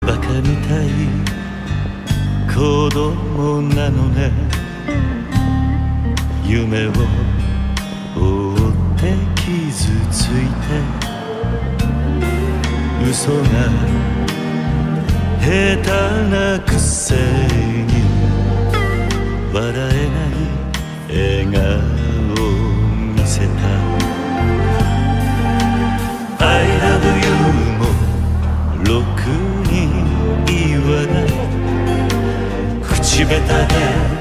バカみたい子供なのね。夢を追って傷ついて嘘が下手なくせに笑えない笑顔を見せた。 I love you もろくに言わない口下手で